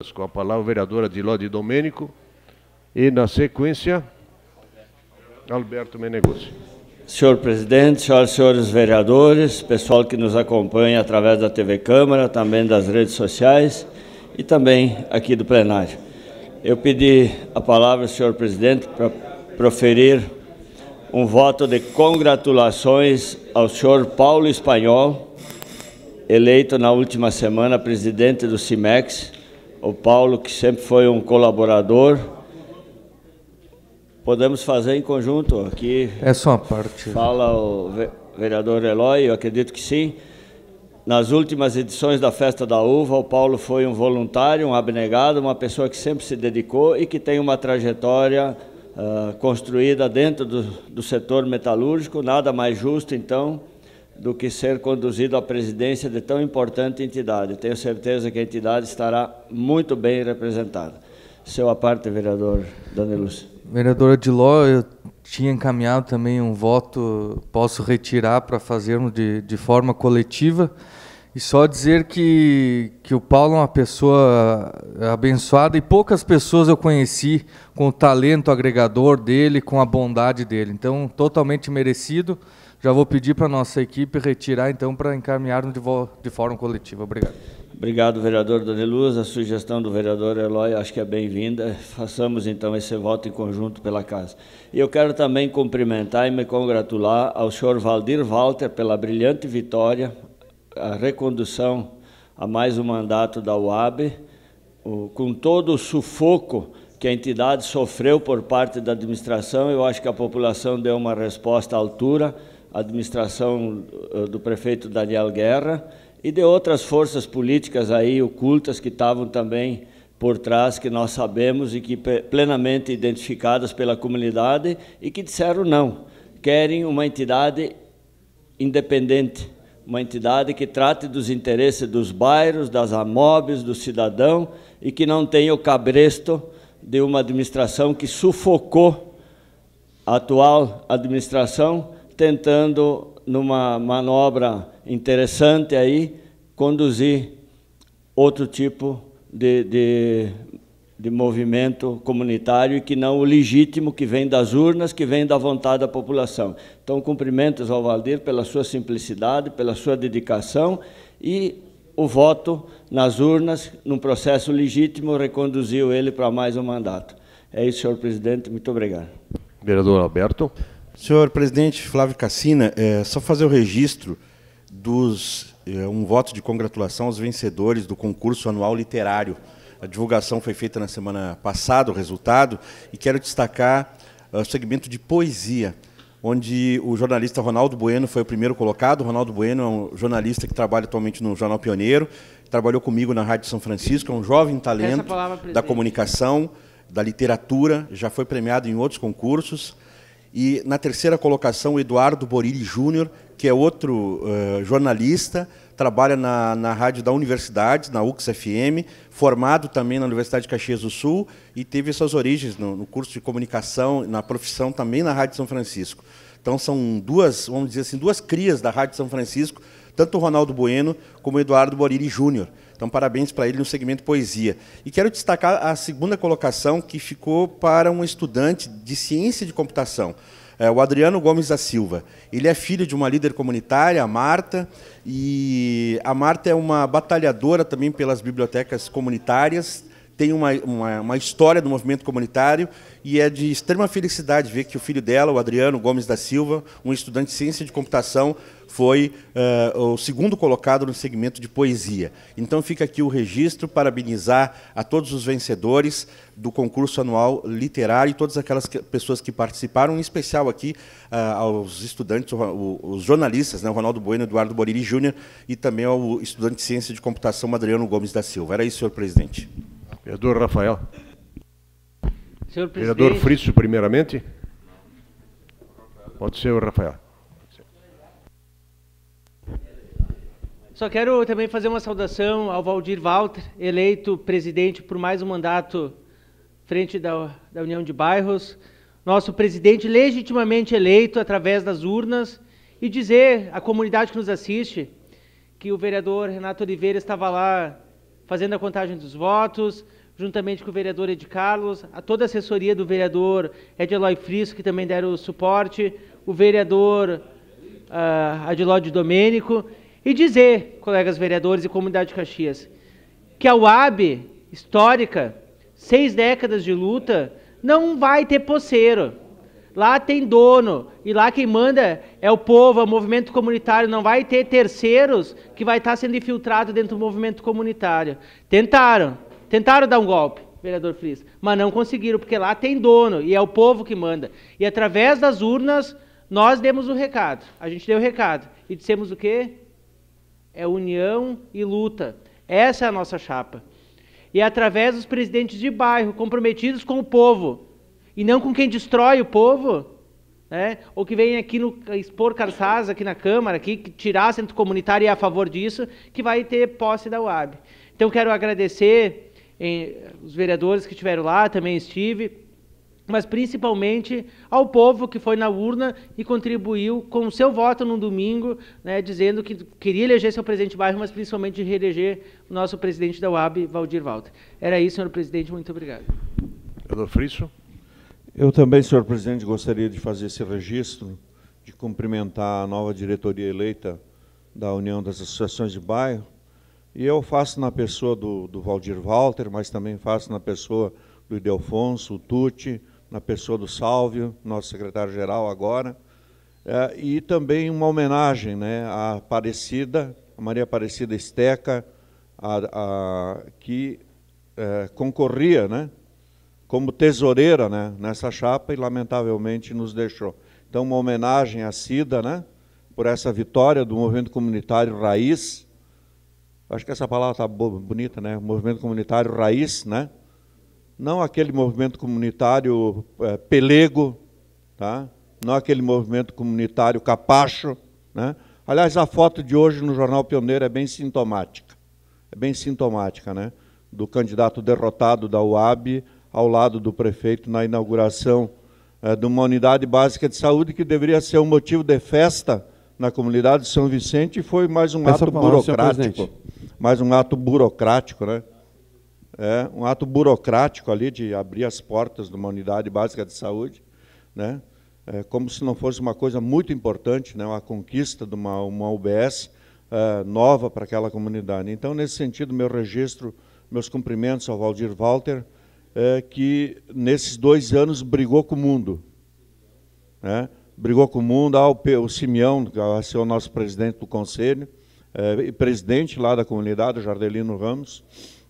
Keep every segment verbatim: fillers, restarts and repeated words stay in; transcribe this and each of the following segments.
Com a palavra, a vereadora Diló de Domênico. E, na sequência, Alberto Meneguzzi. Senhor presidente, senhoras e senhores vereadores, pessoal que nos acompanha através da T V Câmara, também das redes sociais e também aqui do plenário. Eu pedi a palavra, senhor presidente, para proferir um voto de congratulações ao senhor Paulo Espanhol, eleito na última semana presidente do CIMEX. O Paulo, que sempre foi um colaborador. Podemos fazer em conjunto aqui. É só uma parte. Fala o vereador Eloy, eu acredito que sim. Nas últimas edições da Festa da Uva, o Paulo foi um voluntário, um abnegado, uma pessoa que sempre se dedicou e que tem uma trajetória uh, construída dentro do, do setor metalúrgico. Nada mais justo, então, do que ser conduzido à presidência de tão importante entidade. Tenho certeza que a entidade estará muito bem representada. Seu à parte, vereador Danilus. Vereadora Diló, eu tinha encaminhado também um voto, posso retirar para fazermos de, de forma coletiva, e só dizer que, que o Paulo é uma pessoa abençoada e poucas pessoas eu conheci com o talento agregador dele, com a bondade dele. Então, totalmente merecido. Já vou pedir para a nossa equipe retirar, então, para encaminharmos de, de forma coletiva. Obrigado. Obrigado, vereador Danilus. A sugestão do vereador Eloy acho que é bem-vinda. Façamos, então, esse voto em conjunto pela casa. E eu quero também cumprimentar e me congratular ao senhor Valdir Walter pela brilhante vitória, a recondução a mais um mandato da U A B, o, com todo o sufoco que a entidade sofreu por parte da administração. Eu acho que a população deu uma resposta à altura, a administração do prefeito Daniel Guerra e de outras forças políticas aí ocultas que estavam também por trás, que nós sabemos e que plenamente identificadas pela comunidade e que disseram não, querem uma entidade independente, uma entidade que trate dos interesses dos bairros, das amobres, do cidadão e que não tenha o cabresto de uma administração que sufocou a atual administração, tentando, numa manobra interessante aí, conduzir outro tipo de, de, de movimento comunitário e que não o legítimo que vem das urnas, que vem da vontade da população. Então, cumprimentos ao Valdir pela sua simplicidade, pela sua dedicação e o voto nas urnas, num processo legítimo, reconduziu ele para mais um mandato. É isso, senhor presidente. Muito obrigado. Vereador Alberto. Senhor presidente Flávio Cassina, é, só fazer o registro dos é, um voto de congratulação aos vencedores do concurso anual literário. A divulgação foi feita na semana passada, o resultado, e quero destacar uh, o segmento de poesia, onde o jornalista Ronaldo Bueno foi o primeiro colocado. O Ronaldo Bueno é um jornalista que trabalha atualmente no Jornal Pioneiro, trabalhou comigo na Rádio São Francisco, é um jovem talento da comunicação, da literatura, já foi premiado em outros concursos. E na terceira colocação, o Eduardo Borilli Júnior, que é outro uh, jornalista, trabalha na, na rádio da universidade, na U X F M, formado também na Universidade de Caxias do Sul e teve suas origens no, no curso de comunicação, na profissão também na Rádio São Francisco. Então são duas, vamos dizer assim, duas crias da Rádio São Francisco, tanto o Ronaldo Bueno como o Eduardo Borilli Júnior. Então parabéns para ele no segmento poesia. E quero destacar a segunda colocação, que ficou para um estudante de ciência de computação, é, o Adriano Gomes da Silva. Ele é filho de uma líder comunitária, a Marta, e a Marta é uma batalhadora também pelas bibliotecas comunitárias, tem uma, uma, uma história do movimento comunitário e é de extrema felicidade ver que o filho dela, o Adriano Gomes da Silva, um estudante de ciência de computação, foi uh, o segundo colocado no segmento de poesia. Então fica aqui o registro, parabenizar a todos os vencedores do concurso anual literário e todas aquelas que, pessoas que participaram, em especial aqui uh, aos estudantes, o, os jornalistas, né, o Ronaldo Bueno, Eduardo Borilli Júnior, e também ao estudante de ciência de computação, Adriano Gomes da Silva. Era isso, senhor presidente. Vereador Rafael. Senhor presidente. Vereador Frício, primeiramente. Pode ser o Rafael. Só quero também fazer uma saudação ao Valdir Walter, eleito presidente por mais um mandato frente da, da União de Bairros, nosso presidente legitimamente eleito através das urnas, e dizer à comunidade que nos assiste que o vereador Renato Oliveira estava lá fazendo a contagem dos votos, juntamente com o vereador Ed Carlos, a toda a assessoria do vereador Edelói Friso, que também deram o suporte, o vereador uh, Adilódio Domênico, e dizer, colegas vereadores e comunidade de Caxias, que a U A B, histórica, seis décadas de luta, não vai ter poceiro. Lá tem dono, e lá quem manda é o povo, é o movimento comunitário, não vai ter terceiros que vai estar sendo infiltrado dentro do movimento comunitário. Tentaram, tentaram dar um golpe, vereador Friso, mas não conseguiram, porque lá tem dono, e é o povo que manda. E através das urnas, nós demos o recado, a gente deu o recado, e dissemos o quê? É união e luta. Essa é a nossa chapa. E é através dos presidentes de bairro, comprometidos com o povo, e não com quem destrói o povo, né? Ou que vem aqui no, expor cartaz aqui na Câmara, aqui, tirar centro comunitário e é a favor disso, que vai ter posse da U A B. Então, quero agradecer em, os vereadores que estiveram lá, também estive, mas principalmente ao povo que foi na urna e contribuiu com o seu voto no domingo, né, dizendo que queria eleger seu presidente de bairro, mas principalmente reeleger o nosso presidente da U A B, Valdir Walter. Era isso, senhor presidente, muito obrigado. Vereador Friso. Eu também, senhor presidente, gostaria de fazer esse registro, de cumprimentar a nova diretoria eleita da União das Associações de Bairro, e eu faço na pessoa do, do Valdir Walter, mas também faço na pessoa do Ildefonso, o Tucci, na pessoa do Sálvio, nosso secretário-geral agora, é, e também uma homenagem, né, à Aparecida, a Maria Aparecida Esteca, a, a, que é, concorria, né, como tesoureira, né, nessa chapa e, lamentavelmente, nos deixou. Então, uma homenagem à Cida, né, por essa vitória do movimento comunitário Raiz. Acho que essa palavra está bonita, né, movimento comunitário Raiz, né, não aquele movimento comunitário é, pelego, tá? Não aquele movimento comunitário capacho, né? Aliás, a foto de hoje no Jornal Pioneiro é bem sintomática, é bem sintomática, né? Do candidato derrotado da U A B ao lado do prefeito na inauguração é, de uma unidade básica de saúde que deveria ser um motivo de festa na comunidade de São Vicente e foi mais um Peço ato burocrático, mais um ato burocrático, né? É um ato burocrático ali de abrir as portas de uma unidade básica de saúde, né? É, como se não fosse uma coisa muito importante, né? Uma conquista de uma, uma U B S é, nova para aquela comunidade. Então, nesse sentido, meu registro, meus cumprimentos ao Valdir Walter, é, que nesses dois anos brigou com o mundo, né? Brigou com o mundo, ao o Simeão, que vai ser o nosso presidente do conselho, é, e presidente lá da comunidade, o Jardelino Ramos,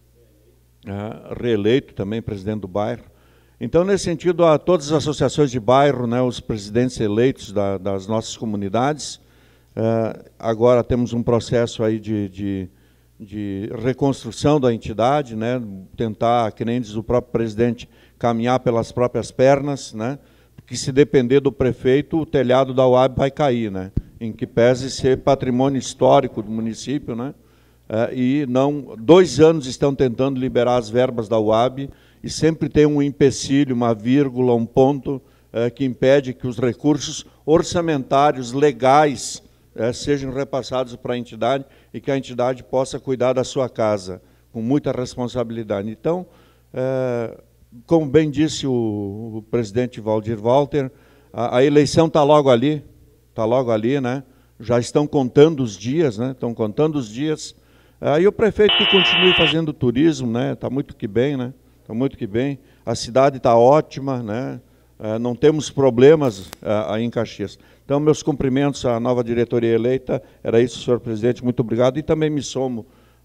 é, reeleito também presidente do bairro. Então, nesse sentido, a todas as associações de bairro, né, os presidentes eleitos da, das nossas comunidades, é, agora temos um processo aí de, de, de reconstrução da entidade, né, tentar, que nem diz o próprio presidente, caminhar pelas próprias pernas, né, porque se depender do prefeito, o telhado da U A B vai cair, né, em que pese ser patrimônio histórico do município, né, é, e não, dois anos estão tentando liberar as verbas da U A B e sempre tem um empecilho, uma vírgula, um ponto é, que impede que os recursos orçamentários legais é, sejam repassados para a entidade e que a entidade possa cuidar da sua casa com muita responsabilidade. Então, é, como bem disse o, o presidente Valdir Walter, a, a eleição está logo ali, está logo ali, né? Já estão contando os dias, né? Estão contando os dias. Aí o prefeito que continue fazendo turismo, né? Está muito que bem, né? Está muito que bem. A cidade está ótima, né? É, não temos problemas é, aí em Caxias. Então, meus cumprimentos à nova diretoria eleita. Era isso, senhor presidente. Muito obrigado. E também me somo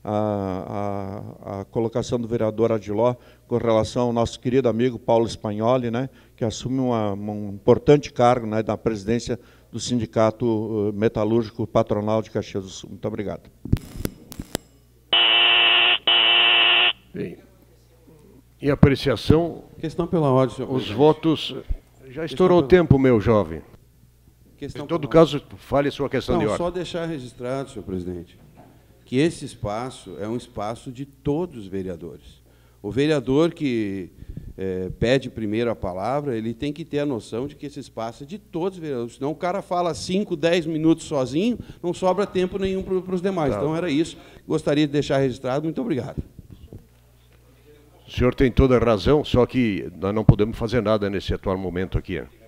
à, à, à colocação do vereador Adiló com relação ao nosso querido amigo Paulo Spagnoli, né? Que assume uma, um importante cargo, né, na presidência do Sindicato Metalúrgico Patronal de Caxias do Sul. Muito obrigado. Bem, em apreciação, questão pela ordem, senhor os presidente. votos... Já estourou o tempo, meu jovem. Questão Em todo pela caso, fale a sua questão Não, de ordem. só deixar registrado, senhor presidente, que esse espaço é um espaço de todos os vereadores. O vereador que é, pede primeiro a palavra, ele tem que ter a noção de que esse espaço é de todos os vereadores. Senão o cara fala cinco, dez minutos sozinho, não sobra tempo nenhum para os demais. Tá. Então, era isso. Gostaria de deixar registrado. Muito obrigado. O senhor tem toda a razão, só que nós não podemos fazer nada nesse atual momento aqui.